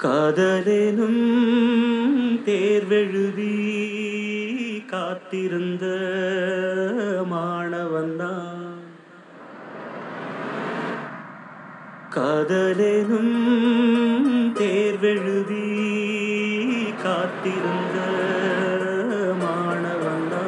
காதலெனும் தேர்வெழுதி காத்திருந்த மாணவன்தான். காதலெனும் தேர்வெழுதி காத்திருந்த மாணவன்தான்.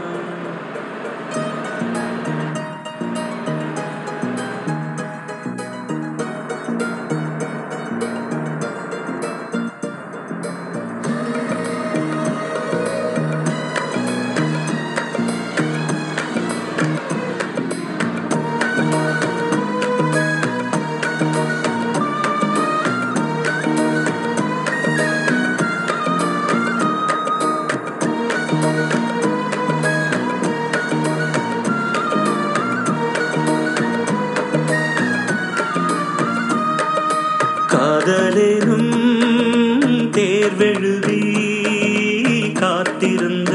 காதலெனும் தேர்வெழுதி காத்திருந்த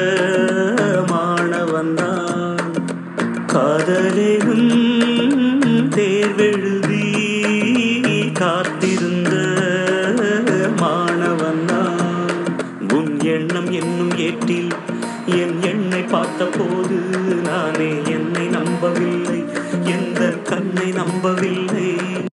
மாணவன்தான். காதலெனும் தேர்வெழுதி காத்திருந்த மாணவன்தான். உன் எண்ணம் என்னும் ஏட்டில் என் எண்ணை பார்த்த போது நானே என்னை நம்பவில்லை, எந்த கண்ணை நம்பவில்லை.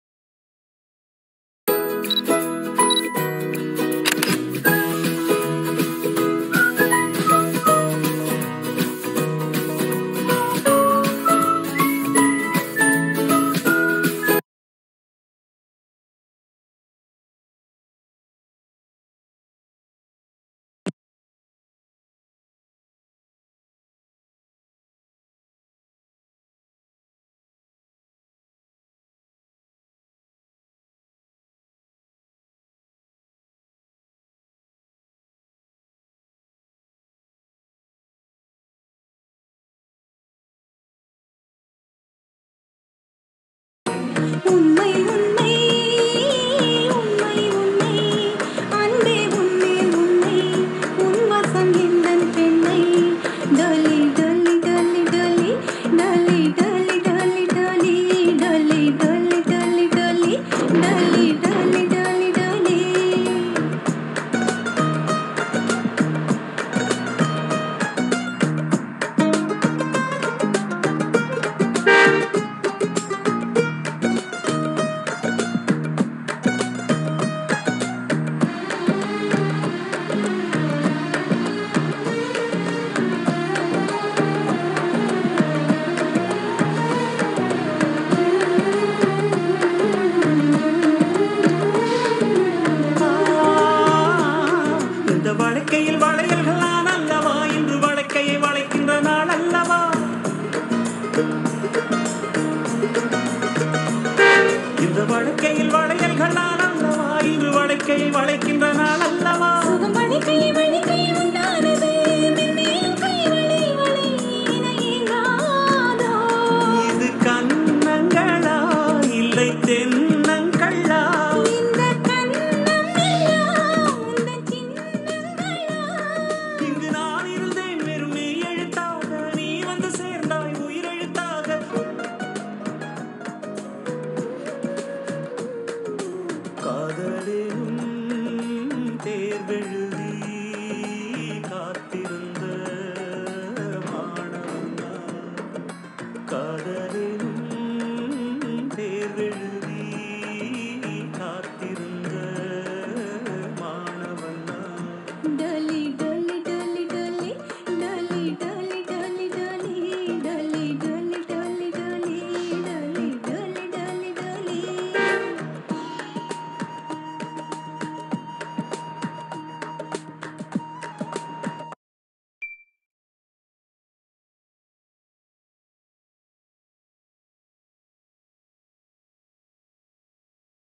உண்மை உண்மை உண்மை உண்மை அன்பே உண்மை உண்மை உன் வசம் எந்தன் பெண்ணை டலி டலி டலி டலி டலி டலி டலி டலி டலி டலி டலி டலி டலி டலி டலி டலி. இந்த வழக்கையில் வளையல்கள் நான் அல்லவா, இன்று வழக்கையை வளைக்கின்ற நாள் அல்லவா. இந்த வழக்கையில் வளையல்கள் நான் அல்லவா, இன்று வழக்கையை வளைக்கின்ற